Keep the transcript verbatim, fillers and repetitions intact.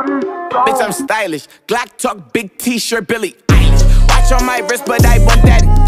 Bitch, I'm stylish. Glock talk, big t-shirt, Billy Eilish. Watch on my wrist, but I want that